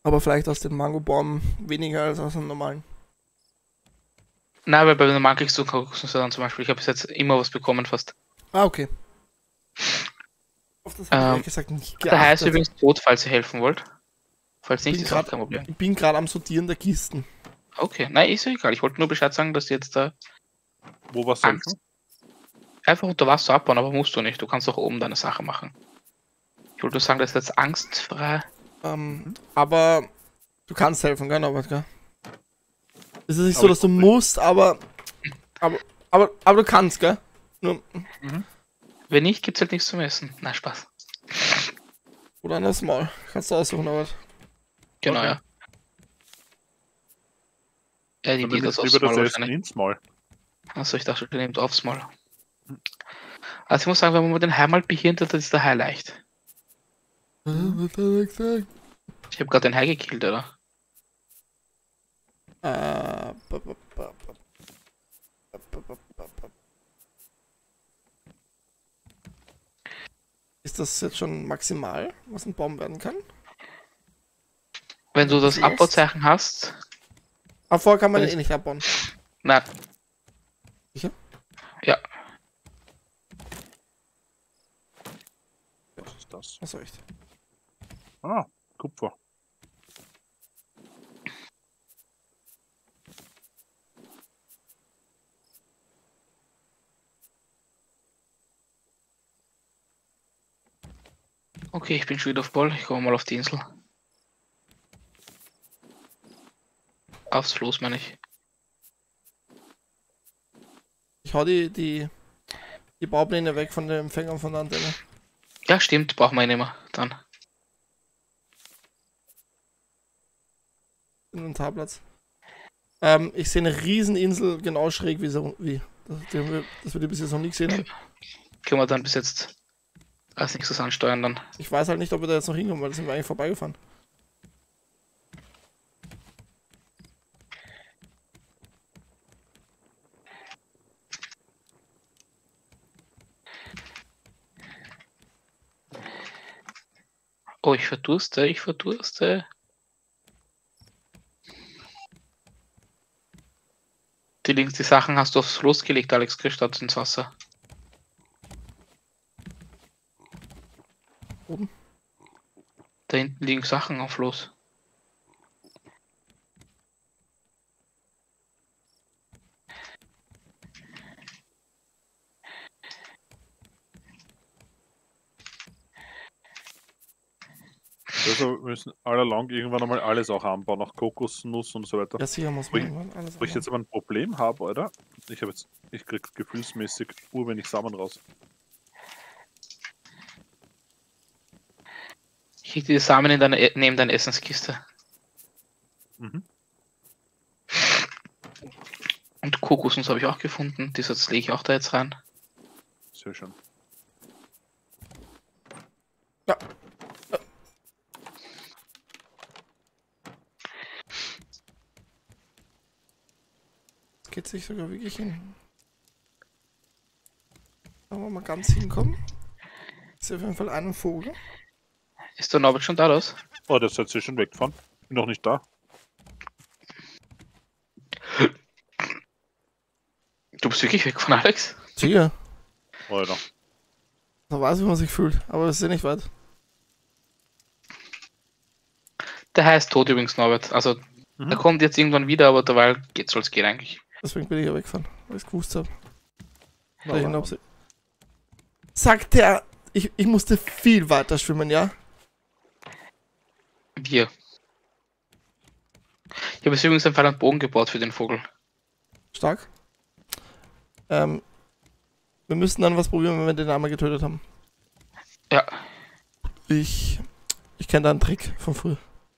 Aber vielleicht aus dem Mangobaum weniger als aus einem normalen. Nein, weil bei den normalen kriegst du Kokosnusssalat zum Beispiel. Ich habe bis jetzt immer was bekommen fast. Ah, okay. Auf das habe ich ehrlich gesagt nicht geachtet. Der heißt übrigens tot, falls ihr helfen wollt. Falls nicht, ist auch kein Problem. Ich bin gerade am Sortieren der Kisten. Okay, nein, ist ja egal. Ich wollte nur Bescheid sagen, dass du jetzt da Wo was helfen? einfach unter Wasser abbauen, aber musst du nicht. Du kannst auch oben deine Sache machen. Ich wollte nur sagen, dass jetzt angstfrei. Aber du kannst helfen, gell, Norbert, gell? Es ist nicht so, dass du musst, aber du kannst, gell? Nur, Wenn nicht, gibt's halt nichts zum Essen. Na, Spaß. oder anderes Mal. Kannst du aussuchen, Norbert. Genau, Okay. ja. Ja, die Dann Idee nehme das ich aufs lieber das Mal Essen wahrscheinlich. ins Mal. Achso, ich dachte, du nimmst aufs Mal. Also ich muss sagen, wenn man den Hai mal behindert hat, ist der Hai leicht. Was hat er gesagt? Ich habe gerade den Hai gekillt, oder? Ist das jetzt schon maximal, was ein Baum werden kann? Wenn du das Lost? Abbauzeichen hast. Aber vorher kann man Dann den eh nicht abbauen. Nein. Sicher? Ja. Was ist das? Achso, echt. Ah, Kupfer. Okay, ich bin schon wieder auf Ball. Ich komme mal auf die Insel. Aufs Floß, meine ich. Ich hau die Baupläne weg von den Empfängern von der Antenne. Ja, stimmt. Brauchen wir ihn immer. Dann. Inventarplatz. Ich sehe eine Rieseninsel genau schräg wie so. Das wir die bis jetzt noch nie gesehen haben. Können wir dann bis jetzt als nächstes ansteuern dann. Ich weiß halt nicht, ob wir da jetzt noch hinkommen, weil da sind wir eigentlich vorbeigefahren. Oh, ich verdurste, ich verdurste. Die Sachen hast du aufs Floß gelegt, Alex, statt ins Wasser. Oben? Da hinten liegen Sachen auf Floß. Also wir müssen allalong irgendwann einmal alles auch anbauen, auch Kokosnuss und so weiter. Ja, sicher muss man irgendwann alles Wo ich jetzt aber ein Problem habe, oder? Ich krieg gefühlsmäßig urwenig Samen raus. Ich leg dir die Samen in neben deine Essenskiste. Mhm. Und Kokosnuss habe ich auch gefunden. Die lege ich auch da jetzt rein. Sehr schön. Ja. Das geht sich sogar wirklich hin. Wenn wir mal ganz hinkommen. Ist auf jeden Fall ein Vogel. Ist der Norbert schon da, raus? Oh, der sollte schon wegfahren. Bin noch nicht da. Du bist wirklich weg von Alex? Sicher. Alter. Da weiß ich, wie man sich fühlt. Aber es ist ja nicht weit. Der Hai ist tot übrigens, Norbert. Also, er kommt jetzt irgendwann wieder, aber derweil soll es gehen eigentlich. Deswegen bin ich ja weggefahren, weil ich es gewusst habe. Na, Sagt der, ich musste viel weiter schwimmen, ja? Wir. Ich habe jetzt übrigens einen Pfeil und Bogen gebaut für den Vogel. Stark. Wir müssen dann was probieren, wenn wir den einmal getötet haben. Ja. Ich kenne da einen Trick von früher.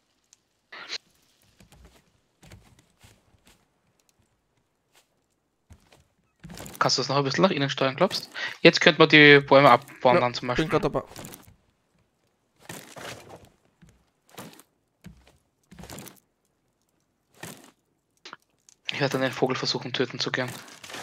Kannst du das noch ein bisschen nach innen steuern, glaubst? Jetzt könnte man die Bäume abbauen Ja, dann zum bin Beispiel. gerade dabei. Ich werde dann den Vogel versuchen töten zu gehen.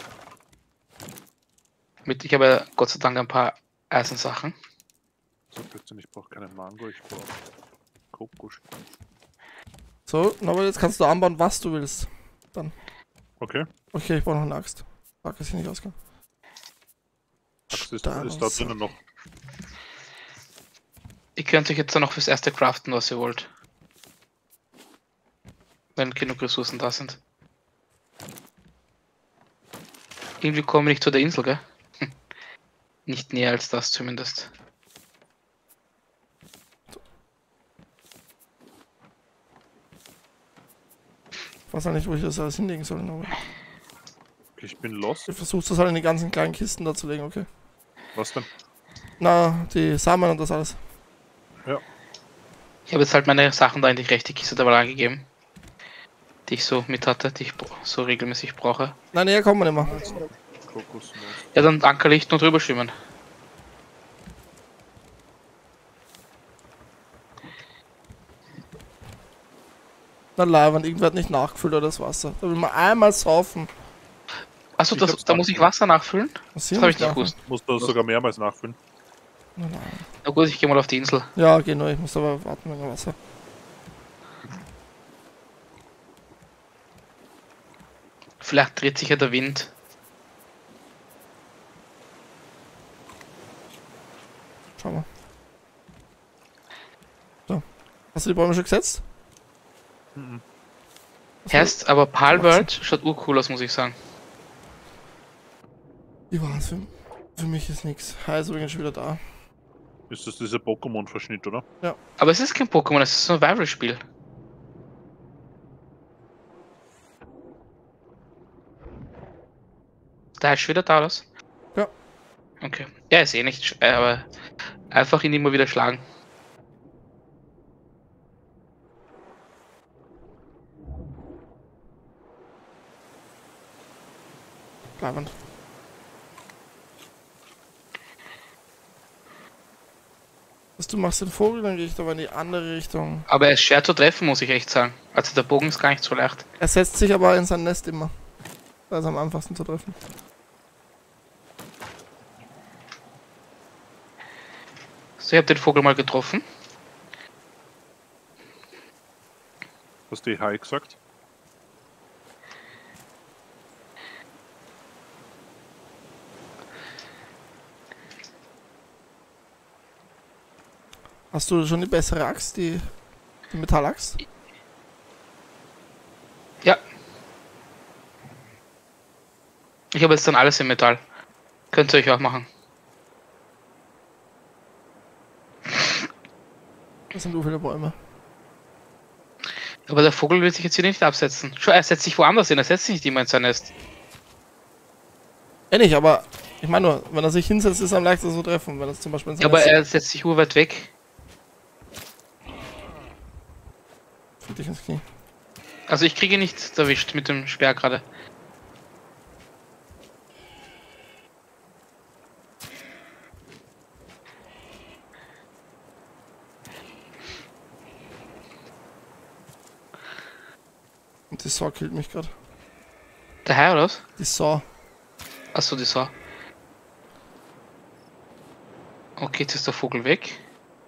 Ich habe Gott sei Dank ein paar Eisensachen. So bitte, ich brauche keinen Mango, ich brauche Kokos. So, aber jetzt kannst du anbauen, was du willst. Okay. Okay, ich brauche noch eine Axt. Fuck, dass ich nicht auskam. Axt ist da drinnen noch. Ihr könnt euch jetzt dann noch fürs erste craften, was ihr wollt. Wenn genug Ressourcen da sind. Irgendwie kommen wir nicht zu der Insel, gell? Nicht näher als das zumindest. Ich weiß auch nicht, wo ich das alles hinlegen soll. Aber Okay, ich bin lost. ich versuche das halt in die ganzen kleinen Kisten da zu legen, okay? Was denn? Na, die Samen und das alles. Ja. Ich habe jetzt halt meine Sachen da in die rechte Kiste dabei angegeben. Die ich so mit hatte, die ich so regelmäßig brauche. Nein, näher kommen wir nicht mehr. Kokosnuss. Ja, dann Ankerlicht nur drüber schwimmen. Na, Leihwand, irgendwer hat nicht nachgefüllt oder das Wasser. Da will man einmal saufen. Achso, Ich hab's da muss ich Wasser nachfüllen? Was Das habe ich nicht gewusst. Muss da sogar mehrmals nachfüllen. Nein. Na gut, ich gehe mal auf die Insel. Ja, genau, ich muss aber warten wegen Wasser. Vielleicht dreht sich ja der Wind. Schauen wir. So. Hast du die Bäume schon gesetzt? Mhm. Heißt, aber Palworld schaut urcool aus, muss ich sagen. Ich weiß, für mich ist nichts. Hi, ist übrigens schon wieder da. Ist das dieser Pokémon-Verschnitt, oder? Aber es ist kein Pokémon, es ist ein Survival-Spiel. Da ist schon wieder da, was? Ja. Okay. Ja, ist eh nicht, aber einfach ihn immer wieder schlagen. Leihwand. Was du machst den Vogel, dann gehe ich aber in die andere Richtung. Aber er ist schwer zu treffen, muss ich echt sagen. Also der Bogen ist gar nicht so leicht. Er setzt sich aber in sein Nest immer. Da ist er am einfachsten zu treffen. So, ich habe den Vogel mal getroffen. Hast du Hi gesagt? Hast du schon die bessere Axt, die Metallaxt? Ja. Ich habe jetzt dann alles im Metall. Könnt ihr euch auch machen. Das sind so viele Bäume. Aber der Vogel will sich jetzt hier nicht absetzen. Schau, er setzt sich woanders hin, er setzt sich nicht immer in sein Nest. Nicht, aber ich meine nur, wenn er sich hinsetzt, ist er am leichtesten zu treffen. Wenn das zum Beispiel in Ja, sein aber Nest er setzt sich urweit weg. fällt dich ins Knie. Also ich kriege ihn nicht erwischt mit dem Speer gerade. Und die Saw killt mich gerade. Der Hai oder was? Die Saw. Achso, die Sau. Okay, jetzt ist der Vogel weg.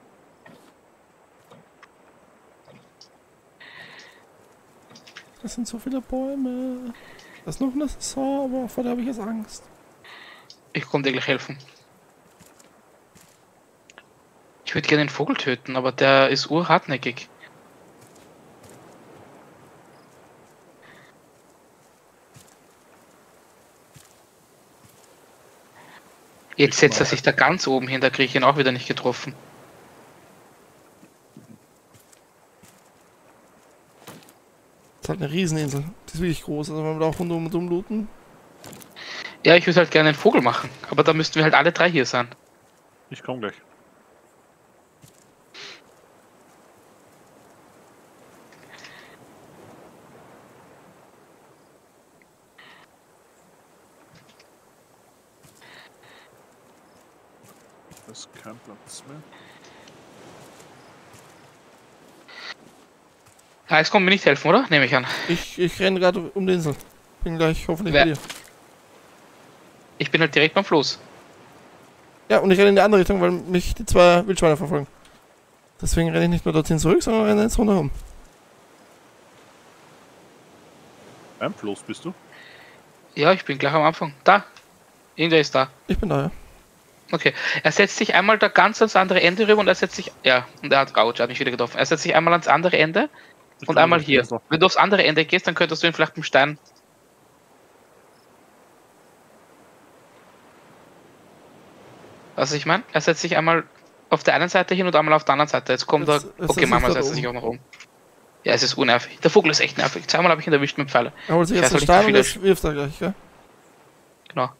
Das sind so viele Bäume. Das ist noch eine Saw, aber vor der habe ich jetzt Angst. Ich komme dir gleich helfen. Ich würde gerne den Vogel töten, aber der ist urhartnäckig. Jetzt setzt er sich da ganz oben hin, da kriege ich ihn auch wieder nicht getroffen. Das ist halt eine Rieseninsel. Die ist wirklich groß. Also wenn wir da auch rundum und umlooten. Ja, ich würde halt gerne einen Vogel machen, aber da müssten wir halt alle drei hier sein. Ich komme gleich. Das ist kein Platz mehr. Ah, jetzt kommen wir nicht helfen, oder? Nehme ich an. Ich renne gerade um die Insel. Bin gleich hoffentlich Wer- bei dir. Ich bin halt direkt beim Floß. Ja, und ich renne in die andere Richtung, weil mich die zwei Wildschweine verfolgen. Deswegen renne ich nicht nur dorthin zurück, sondern renne jetzt rundherum. Beim Floß bist du? Ja, ich bin gleich am Anfang. Da. Irgendwer ist da. Ich bin da, ja. Okay. Er setzt sich einmal da ganz ans andere Ende rüber und er setzt sich. Ja, und er hat Couch, hat mich wieder getroffen. Er setzt sich einmal ans andere Ende und einmal hier. Wenn du aufs andere Ende gehst, dann könntest du ihn vielleicht mit dem Stein. Was ich meine? Er setzt sich einmal auf der einen Seite hin und einmal auf der anderen Seite. Jetzt kommt Jetzt- er. jetzt Okay, ist er manchmal da setzt er sich oben. auch noch um. Ja, es ist unnervig. Der Vogel ist echt nervig. Zweimal habe ich ihn erwischt mit dem Pfeile. Er holt sich Ich jetzt weiß den halt Stein und nicht, wie jetzt wirft er gleich, gell? Genau.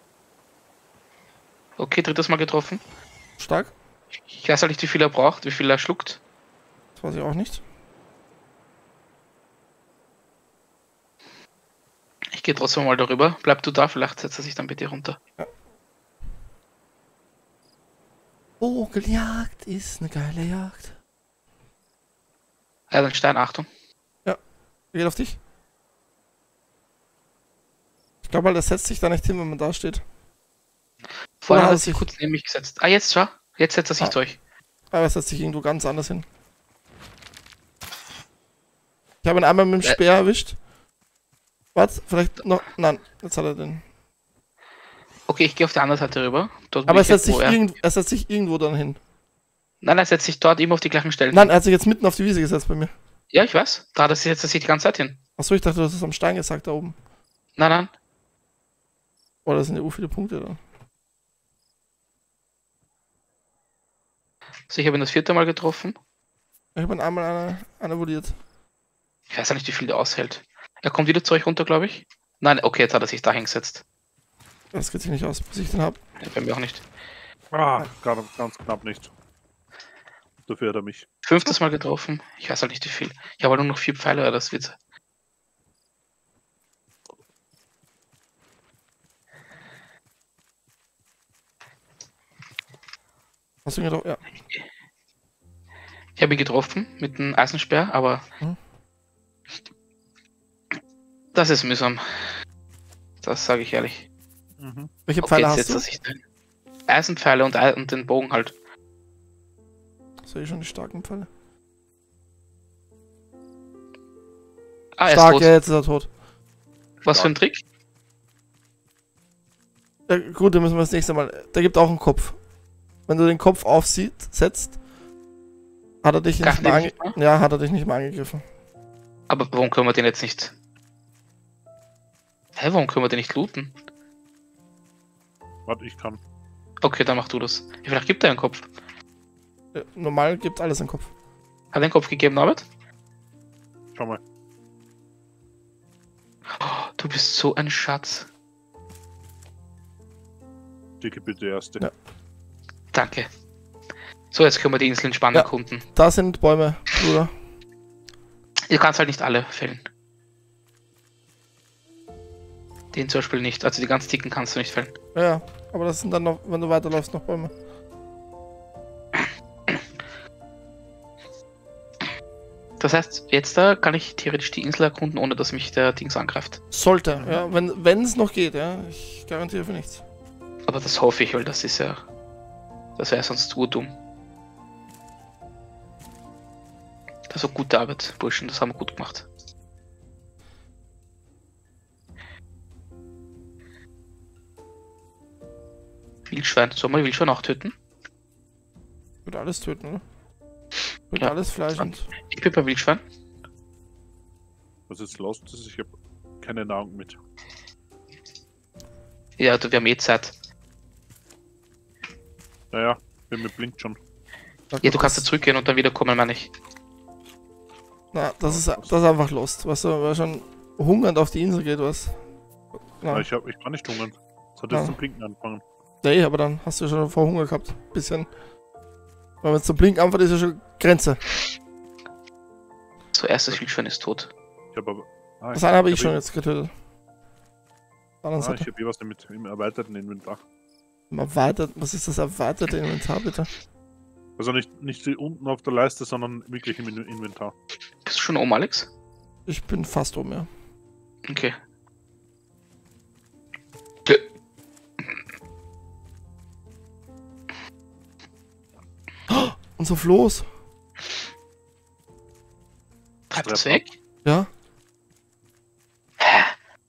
Okay, drittes Mal getroffen. Stark. Ich weiß halt nicht, wie viel er braucht, wie viel er schluckt. Das weiß ich auch nicht. Ich gehe trotzdem mal darüber. Bleib du da, vielleicht setzt er sich dann bei dir runter. Vogeljagd ist eine geile Jagd. Er hat einen Stein, Achtung. Er geht auf dich. Ich glaube halt, er setzt sich da nicht hin, wenn man da steht. Vorher Oder hat er hat sich sich- kurz neben mich gesetzt. Ah, jetzt schau. Jetzt setzt er sich Ah. durch. Aber er setzt sich irgendwo ganz anders hin. Ich habe ihn einmal mit dem Speer erwischt. Warte, vielleicht noch. Nein, jetzt hat er den. Okay, ich gehe auf die andere Seite rüber. Dort, wo Aber er ich jetzt, setzt, sich wo er... er setzt sich irgendwo dann hin. Nein, er setzt sich dort immer auf die gleichen Stellen. Nein, er hat sich jetzt mitten auf die Wiese gesetzt bei mir. Ja, ich weiß. Da setzt er sich die ganze Zeit hin. Achso, ich dachte, du hast es am Stein gesagt da oben. Nein, nein. Boah, das sind ja viele Punkte dann. Also ich habe ihn das 4. Mal getroffen. Ich habe ihn einmal eine voliert. Ich weiß ja nicht, wie viel der aushält. Er kommt wieder zu euch runter, glaube ich. Nein, okay, jetzt hat er sich da hingesetzt. Das geht sich nicht aus, bis ich den hab. Ja, bei mir auch nicht. Ah, gerade ganz knapp nicht. Dafür hat er mich. 5. Mal getroffen. Ich weiß halt nicht, wie viel. Ich habe halt nur noch 4 Pfeile, oder das wird. Hast du ihn getroffen? Ja. Ich habe ihn getroffen mit einem Eisensperr, aber Mhm. das ist mühsam. Das sage ich ehrlich. Mhm. Welche Okay, Pfeile jetzt hast setzt du? er sich drin. Eisenpfeile und den Bogen halt. Das sehe ich schon die starken Pfeile. Ah, er ist Stark, tot. ja, jetzt ist er tot. Was für ein Trick? Ja, gut, dann müssen wir das nächste Mal. Der gibt auch einen Kopf. Wenn du den Kopf setzt, hat er dich Greift nicht mehr, den nicht mehr? ja, hat er dich nicht mehr angegriffen. Aber warum können wir den jetzt nicht? Hä, warum können wir den nicht looten? Warte, ich kann. Okay, dann mach du das. Ja, vielleicht gibt er einen Kopf. Ja, normal gibt alles einen Kopf. Hat er einen Kopf gegeben, Norbert? Schau mal. Oh, du bist so ein Schatz. Dicke bitte erste. Ja. Danke. So, jetzt können wir die Insel entspannt Ja. erkunden. Da sind Bäume, Bruder. Du kannst halt nicht alle fällen. Den zum Beispiel nicht. Also die ganz dicken kannst du nicht fällen. Ja, ja, aber das sind dann noch, wenn du weiterläufst, noch Bäume. Das heißt, jetzt da kann ich theoretisch die Insel erkunden, ohne dass mich der Dings angreift. Sollte, ja, wenn es noch geht, ja. Ich garantiere für nichts. Aber das hoffe ich, weil das ist ja... Das wäre sonst urdumm. Das war gute Arbeit, Burschen. Das haben wir gut gemacht. Wildschwein. Sollen wir Wildschwein auch töten? Ich würde alles töten, oder? Ich würde Ja. alles Fleisch und. Ich bin bei Wildschwein. Was jetzt lost ist, ich habe keine Nahrung mit. Ja, wir haben eh Zeit. Naja, bei mir blinkt schon. Ja, du kannst da zurückgehen und dann wiederkommen, meine ich. Na, das ist einfach Lost. Weißt du, wer schon hungernd auf die Insel geht, was? Ja. Na, Ich kann nicht hungern. Es hat Ja. jetzt zum Blinken angefangen. nee, aber dann hast du schon vor Hunger gehabt. Bisschen. Weil wenn es zum Blinken anfängt, ist ja schon Grenze. So, erstes Wildschwein ist tot. Ich habe aber. Ah, Das eine habe ich hab schon jetzt getötet. Auf der anderen Ich Seite. habe was damit im erweiterten Inventar. Erweitert, was ist das erweiterte Inventar, bitte? Also nicht unten auf der Leiste, sondern wirklich im Inventar. Bist du schon oben, Alex? Ich bin fast um, ja. Okay. Unser Floß. Treibt das weg? Ja.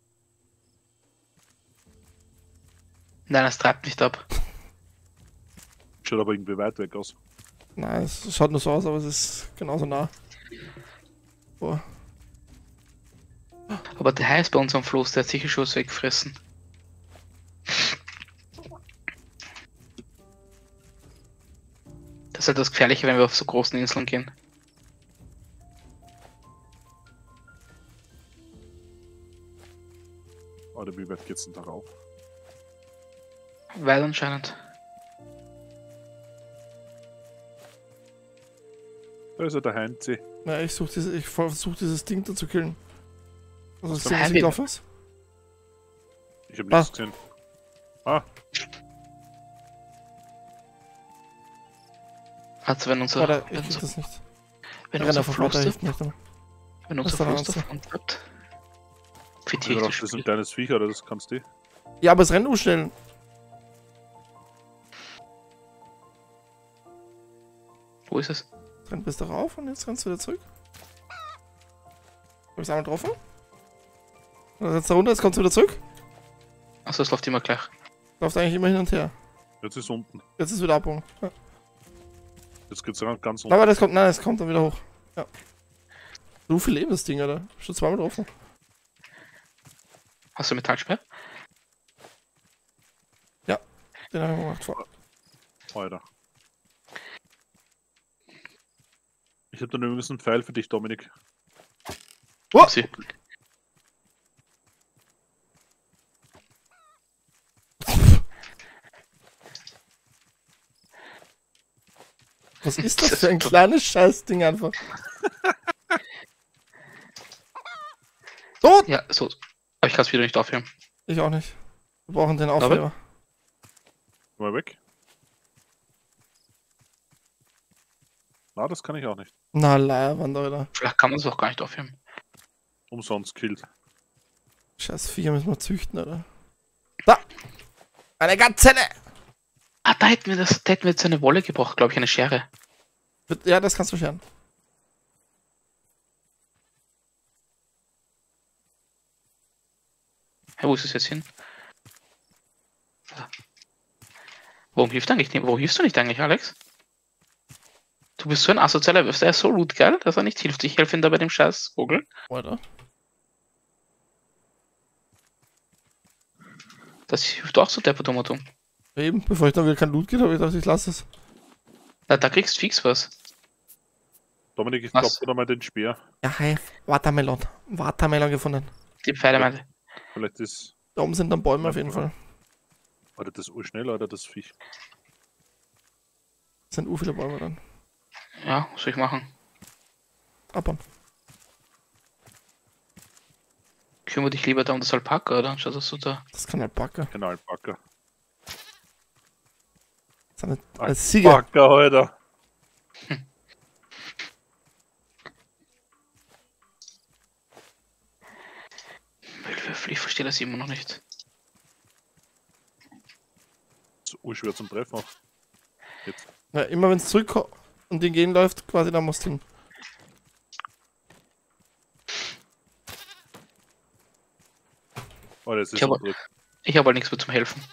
Nein, es treibt nicht ab. Schaut aber irgendwie weit weg aus. Nein, es schaut nur so aus, aber es ist genauso nah. Boah. Aber der Hai ist bei uns am Floß, der hat sicher schon was weggefressen. Das ist halt das Gefährliche, wenn wir auf so großen Inseln gehen. Oder wie weit geht's denn darauf? Weit anscheinend. Da ist ja der Heinzi. Ja, ich versuche dieses Ding da zu killen. Also das für Ding, ein was Heavy? hingelaufen ist. Ich habe nichts gesehen. Ah, Also wenn unser, Oder ich wenn krieg unser, das nicht. wenn Ich unser renne einfach Floß, weiter, hilft nicht. Aber. wenn unser Was ist da Floß der davon bleibt, ich quittiere ich dachte, das das ist ein Spiel. kleines Viech, oder das kannst du. Ja, aber es rennt schnell. Wo ist es? Es rennt bis darauf und jetzt rennst du wieder zurück. Hab ich's einmal getroffen? Dann setzt er runter, jetzt kommst du wieder zurück. Achso, es läuft immer gleich. Läuft eigentlich immer hin und her. Jetzt ist unten. Jetzt ist wieder Abbogen. Ja. Jetzt geht's ganz Nein, unten. aber das kommt, nein, es kommt dann wieder hoch. Ja. So viel Leben das Ding, oder? Schon zweimal getroffen. Hast du Metallsperr? Den habe ich gemacht vor. Alter. Ich habe dann übrigens einen Pfeil für dich, Dominik. Oh! Sie. Was ist das für ein kleines Scheißding einfach? Tot! Ja, so. Aber ich kann es wieder nicht aufhören. Ich auch nicht. Wir brauchen den Aufheber. Mal weg. Na, das kann ich auch nicht. Na, Leierwanderer. Vielleicht kann man es auch gar nicht aufhören. Umsonst killt. Scheiß Viecher müssen wir züchten, oder? Da! Eine Gazelle! Ah, da hätten wir jetzt eine Wolle gebraucht, glaube ich, eine Schere. Ja, das kannst du scheren. Hey, wo ist es jetzt hin? Da. Warum hilft eigentlich nicht? Warum hilfst du nicht eigentlich, Alex? Du bist so ein asozialer Wurf, der ist so root geil, dass er nicht hilft. Ich helfe ihm da bei dem scheiß Vogel. Oder? Das hilft auch so deppertummertum. Eben, bevor ich dann wieder kein Loot geht, habe ich gedacht, ich lasse es. Da kriegst du fix was. Dominik, ich Was? glaube da mal den Speer. Ja, hey, Watermelon. Watermelon gefunden. Die Pfeile meinte. Vielleicht ist. Da oben sind dann Bäume auf jeden Fall. Oder das urschnell oder das Viech. Es sind viele Bäume dann. Ja, was soll ich machen? Abbauen. Kümmere dich lieber da um das Alpaka, oder? Anstatt dass du da. Das kann Alpaka. Genau, Alpaka. Das ist eine Ziege. Alpaka, Alter. Ich verstehe das immer noch nicht. Das ist urschwer zum Treffen auch. Jetzt. Ja, immer wenn es zurück und den gehen läuft, quasi, da musst du hin. Oh, das ist Ich habe so ich hab halt nichts mehr zum Helfen.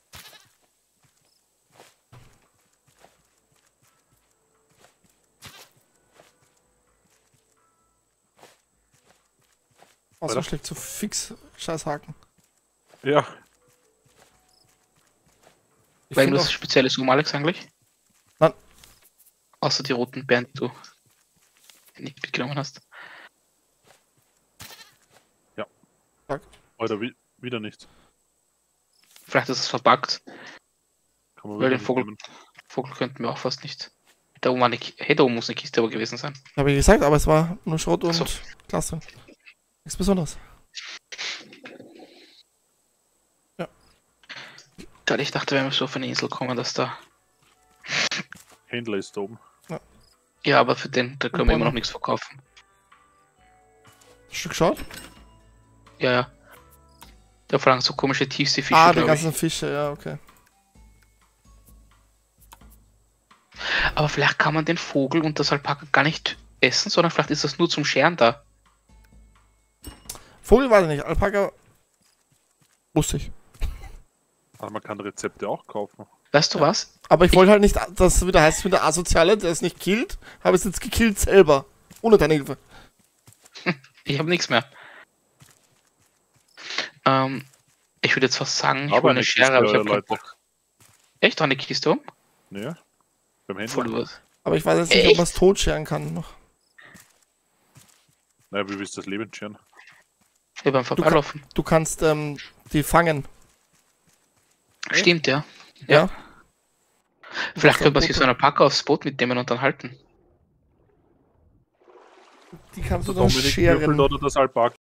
Außer Weiter. schlägt so fix scheiß Haken. Ja, Ich Weil finde irgendwas auch, Spezielles um Alex eigentlich? Nein. Außer die roten Beeren, die du nicht mitgenommen hast. Alter, wieder nichts. Vielleicht ist es verpackt. Kann man Weil wieder den Vogel- mitnehmen. Vogel könnten wir auch fast nicht. Da oben, da oben muss eine Kiste aber gewesen sein. habe ich gesagt, aber es war nur Schrot und So. Glas drin. Nichts Besonderes. Geil, ich dachte, wenn wir so auf eine Insel kommen, dass da. Händler ist da oben. Ja, aber für den, da können wir immer noch nichts verkaufen. Hast du geschaut? Ja, ja. Da verlangen so komische Tiefseefische, Ah, die glaube ich. ganzen Fische, ja, okay. Aber vielleicht kann man den Vogel und das Alpaka gar nicht essen, sondern vielleicht ist das nur zum Scheren da. Vogel weiß ich nicht, Alpaka wusste ich. Aber man kann Rezepte auch kaufen. Weißt du was? Aber ich wollte halt nicht, dass es wieder heißt, ich bin der Asoziale, der es nicht killt. Habe es jetzt gekillt selber. Ohne deine Hilfe. Ich habe nichts mehr. Ich würde jetzt fast sagen, ich Aber hole eine eine Schere, aber ich Kiste, habe keinen Leute. Bock. Echt? Eine Kiste um? Ja. Beim Voll Händler. was. Aber ich weiß jetzt nicht, ob Echt? man es totscheren kann noch. Naja, wie willst du das Leben scheren? Ja, beim Vorbeilaufen. Du kannst die fangen. Stimmt, ja. Ja. Vielleicht dann könnte man sich Boot- so einen Packer aufs Boot mitnehmen und dann halten. Die kannst du Der dann Dominik scheren. würfelt oder das Alpaka?